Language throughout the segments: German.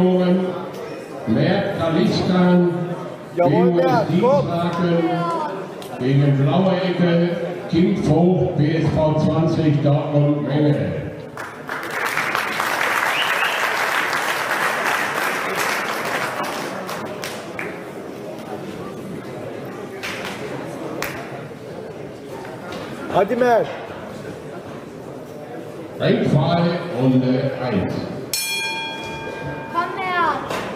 Aufstellungen: Mert Kaliskan gegen Dienstlaken, gegen Blaue Ecke Kim Vogt, BSV 20 Dortmund Menge. Halt die Match. Ringfrei, Runde 1. Komm her.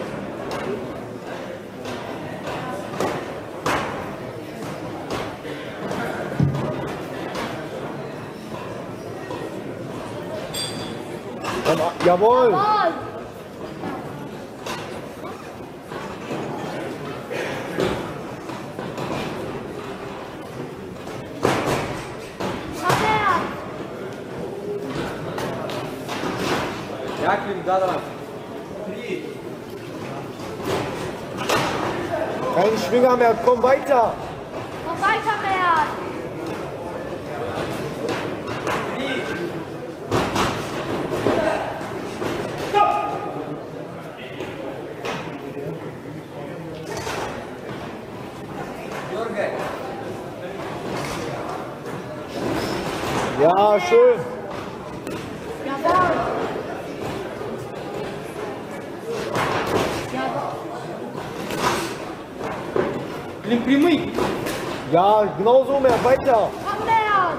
Jawohl. Jawohl. Jacqueline, da dran. Kein Schwinger mehr, komm weiter. Komm weiter, Mert. Ja, schön. Jawohl. Прямый. Ja, genau so mehr, weiter. Komm, Mert.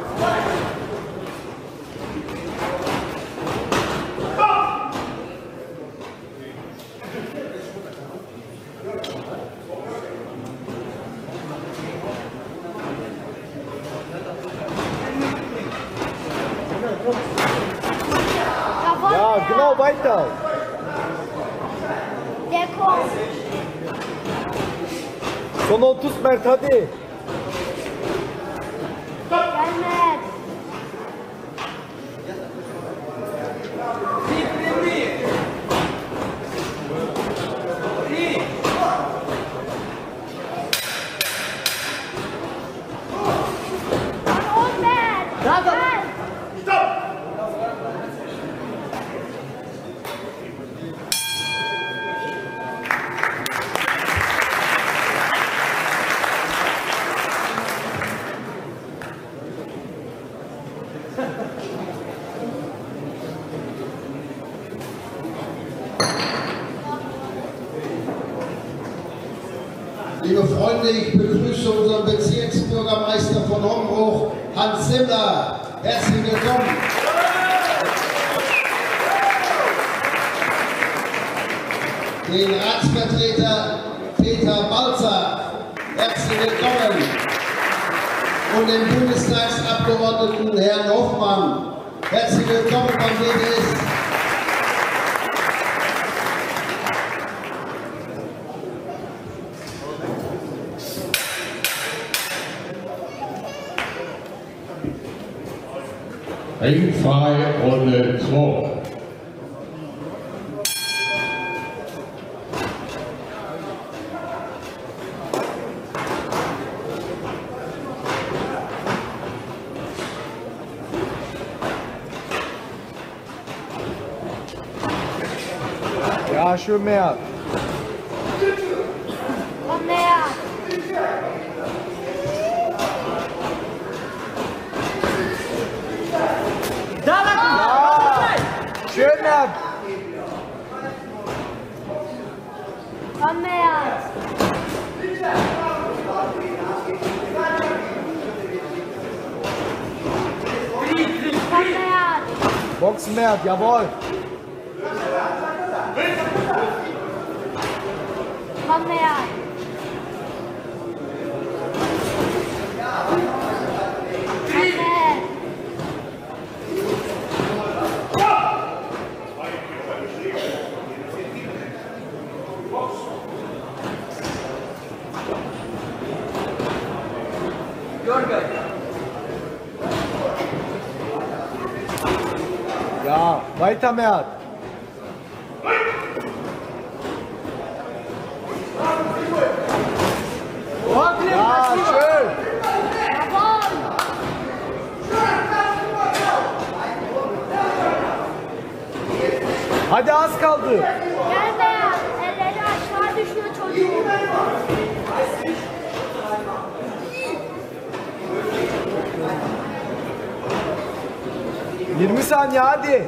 Jawohl, Ja, Mert. genau weiter. Der kommt. Son 30 Mert, hadi. Gel, Mert. Und Mert. Gel. Liebe Freunde, ich begrüße unseren Bezirksbürgermeister von Hombruch, Hans Simmler. Herzlich willkommen. Den Ratsvertreter Peter Balzer. Herzlich willkommen. Und den Bundestagsabgeordneten Herrn Hoffmann. Herzlich willkommen beim BDS. Ringfrei, Runde 2. Ja, schön mehr. Komm, Mert. Schön mehr. Komm, Mert. Komm, Mert. Boxen mehr, jawohl. Komm, Mert. Komm, Mert. Ja, weiter mehr. Ja, schön. Jawohl. Hadi az kaldı. Gel, Mert. 20 saniye hadi.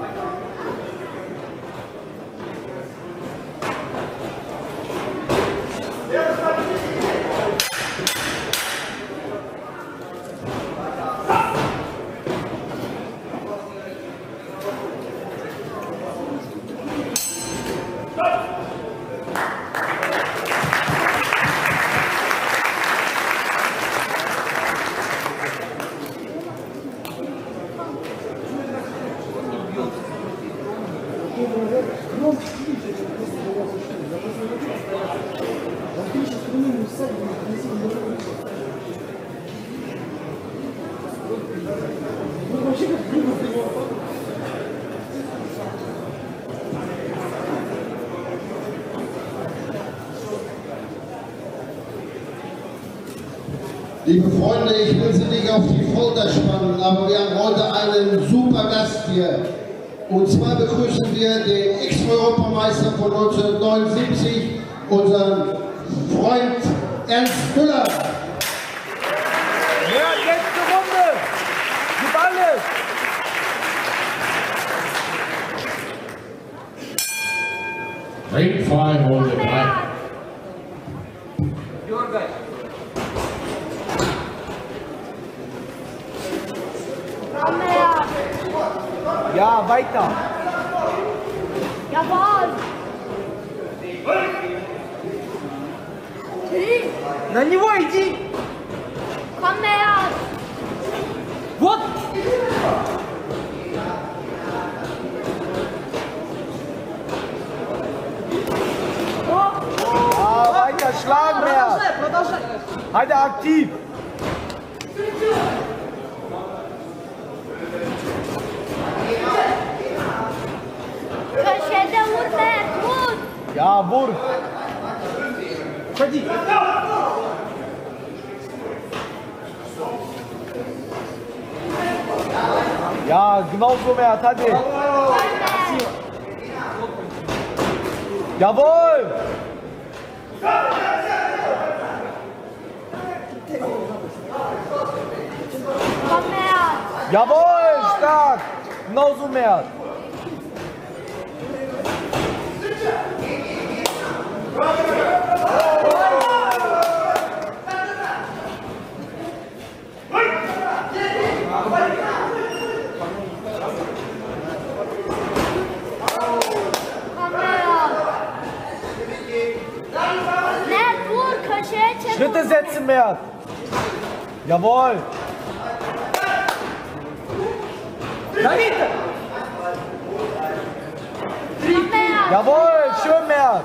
Liebe Freunde, ich will Sie nicht auf die Folter spannen, aber wir haben heute einen super Gast hier. Und zwar begrüßen wir den Ex-Europameister von 1979, unseren Freund Ernst Müller. Ja, letzte Runde. Gib alles. Ringfrei Runde 3. Дергай. Komm her. Ja, weiter. Jawohl. На него иди. Komm her. Вот. Ja, weiter schlagen mehr. Продолжай, продолжай. Hadi aktiv. Köşede vur Mert, vur. Ja, vur. Уходи. Ja, genauso mehr. Hadi. Jawohl. Komm her. Jawohl, stark. Genauso mehr. Komm her. Mert, vur. Köşeye çek. Schritte setzen mehr. Jawohl. Давид. Komm her. Jawohl, schön mehr.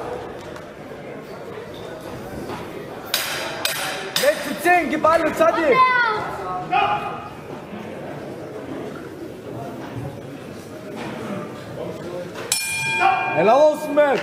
Letzte 10, gib alles, Komm hadi. her. Helal olsun Mert.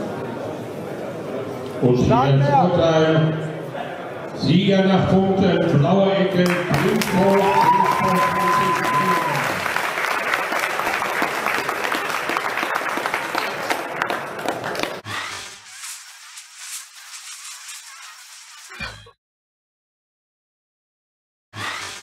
Und hier das Urteil. Sieger nach Punkten